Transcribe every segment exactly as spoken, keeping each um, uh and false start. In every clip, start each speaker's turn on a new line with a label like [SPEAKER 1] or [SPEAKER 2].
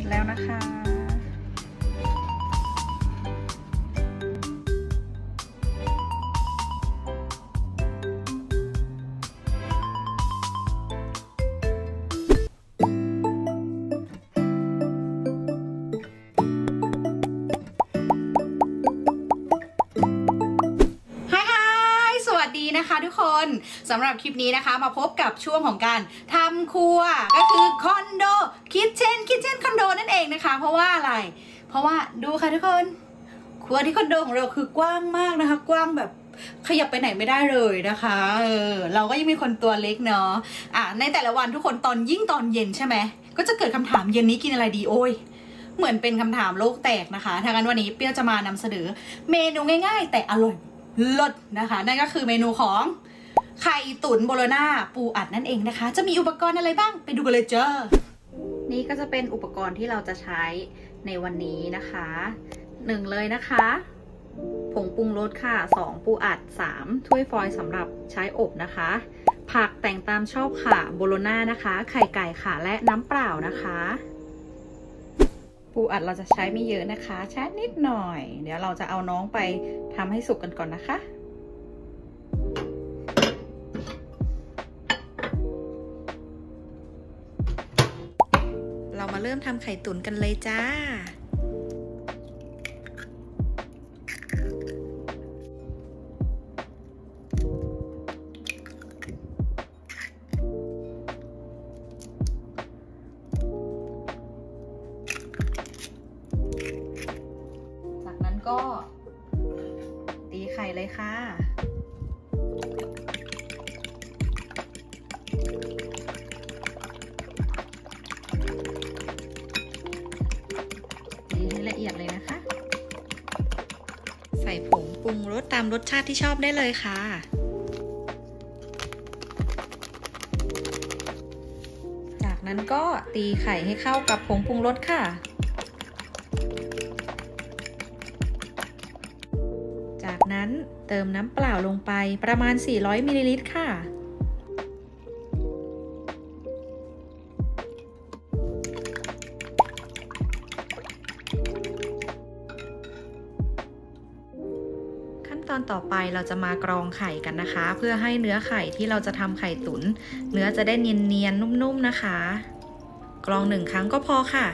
[SPEAKER 1] จแล้วนะคะนะคะทุกคนสำหรับคลิปนี้นะคะมาพบกับช่วงของการทำครัวก็คือคอนโดคิทเช่นคิทเช่นคอนโดนั่นเองนะคะเพราะว่าอะไรเพราะว่าดูค่ะทุกคนครัวที่คอนโดของเราคือกว้างมากนะคะกว้างแบบขยับไปไหนไม่ได้เลยนะคะเออเราก็ยังมีคนตัวเล็กเนาะอ่ะในแต่ละวันทุกคนตอนยิ่งตอนเย็นใช่ไหมก็จะเกิดคำถามเย็นนี้กินอะไรดีโอ้ยเหมือนเป็นคำถามโลกแตกนะคะทางนั้นวันนี้เปรี้ยวจะมานำเสนอเมนูง่ายๆแต่อร่อยเลิศนะคะนั่นก็คือเมนูของไข่ตุ๋นโบโลน่าปูอัดนั่นเองนะคะจะมีอุปกรณ์อะไรบ้างไปดูกันเลยเจ้านี่ก็จะเป็นอุปกรณ์ที่เราจะใช้ในวันนี้นะคะหนึ่งเลยนะคะผงปรุงรสค่ะสองปูอัดสามถ้วยฟอยล์สำหรับใช้อบนะคะผักแต่งตามชอบค่ะโบโลน่านะคะไข่ไก่ค่ะและน้ำเปล่านะคะปูอัดเราจะใช้ไม่เยอะนะคะแช่นิดหน่อยเดี๋ยวเราจะเอาน้องไปทำให้สุกกันก่อนนะคะเรามาเริ่มทำไข่ตุ๋นกันเลยจ้าจากนั้นก็ตีไข่เลยค่ะละเอียดเลยนะคะใส่ผงปรุงรสตามรสชาติที่ชอบได้เลยค่ะจากนั้นก็ตีไข่ให้เข้ากับผงปรุงรสค่ะจากนั้นเติมน้ำเปล่าลงไปประมาณสี่ร้อยมิลลิลิตรค่ะตอนต่อไปเราจะมากรองไข่กันนะคะเพื่อให้เนื้อไข่ที่เราจะทำไข่ตุ๋นเนื้อจะได้เนียนๆนุ่มๆนะคะกรองหนึ่งครั้งก็พอค่ะ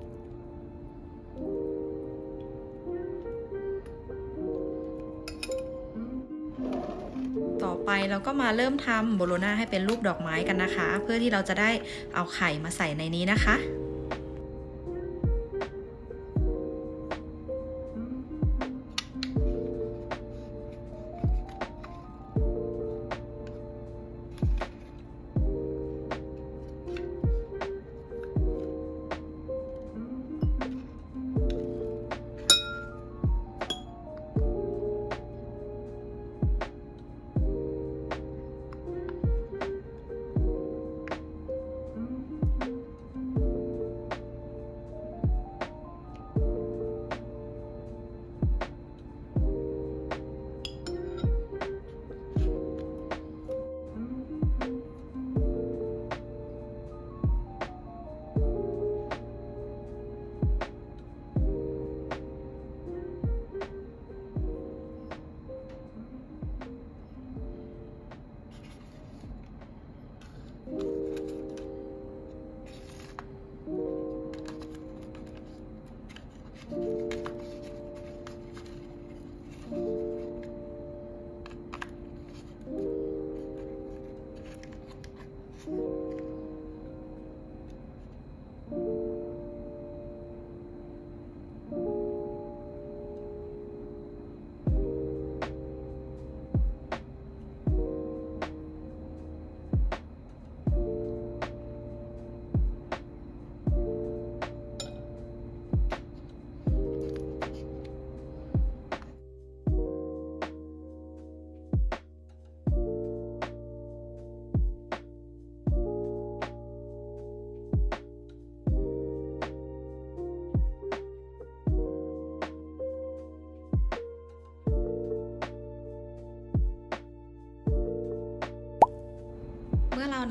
[SPEAKER 1] ต่อไปเราก็มาเริ่มทำโบโลน่าให้เป็นรูปดอกไม้กันนะคะเพื่อที่เราจะได้เอาไข่มาใส่ในนี้นะคะ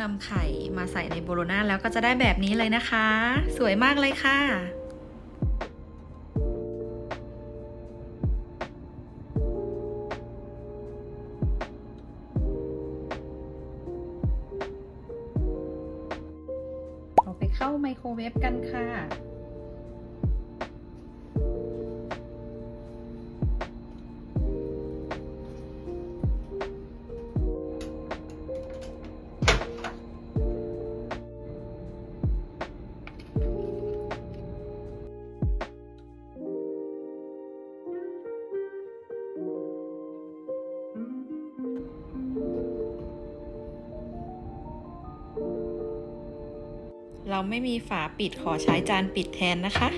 [SPEAKER 1] ำไข่มาใส่ในโบโลน่าแล้วก็จะได้แบบนี้เลยนะคะสวยมากเลยค่ะเอาไปเข้าไมโครเวฟกันค่ะเราไม่มีฝาปิดขอใช้จานปิดแทนนะคะ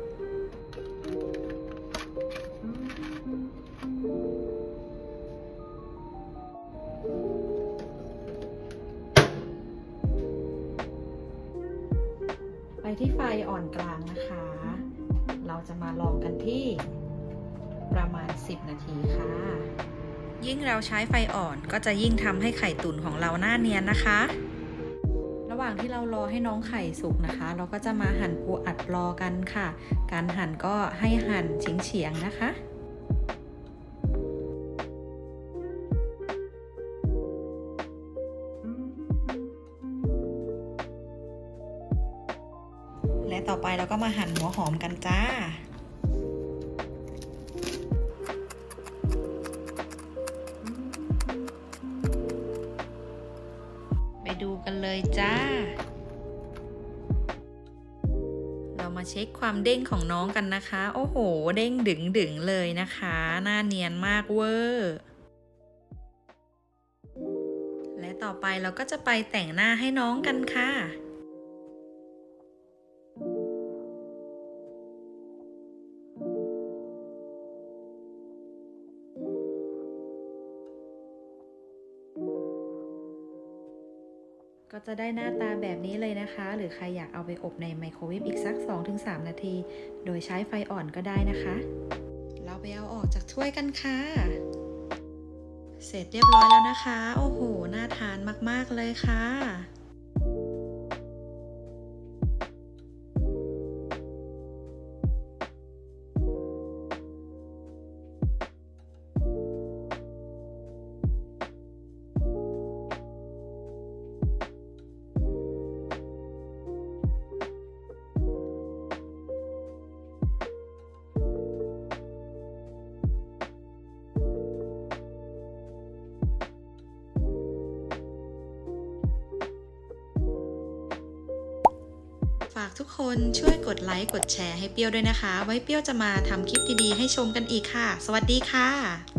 [SPEAKER 1] ไปที่ไฟอ่อนกลางนะคะเราจะมาลองกันที่ประมาณสิบนาทีค่ะยิ่งเราใช้ไฟอ่อนก็จะยิ่งทำให้ไข่ตุ๋นของเราหน้าเนียนนะคะระหว่างที่เรารอให้น้องไข่สุกนะคะเราก็จะมาหั่นปูอัดรอกันค่ะการหั่นก็ให้หั่นเฉียงๆนะคะและต่อไปเราก็มาหั่นหัวหอมกันจ้าไปดูกันเลยจ้าเรามาเช็คความเด้งของน้องกันนะคะโอ้โหเด้งดึงดึงเลยนะคะหน้าเนียนมากเวอร์และต่อไปเราก็จะไปแต่งหน้าให้น้องกันค่ะก็จะได้หน้าตาแบบนี้เลยนะคะหรือใครอยากเอาไปอบในไมโครเวฟอีกสัก สองถึงสาม นาทีโดยใช้ไฟอ่อนก็ได้นะคะเราไปเอาออกจากถ้วยกันค่ะเสร็จเรียบร้อยแล้วนะคะโอ้โหน่าทานมากๆเลยค่ะฝากทุกคนช่วยกดไลค์กดแชร์ให้เปรี้ยวด้วยนะคะไว้เปรี้ยวจะมาทำคลิปดีๆให้ชมกันอีกค่ะสวัสดีค่ะ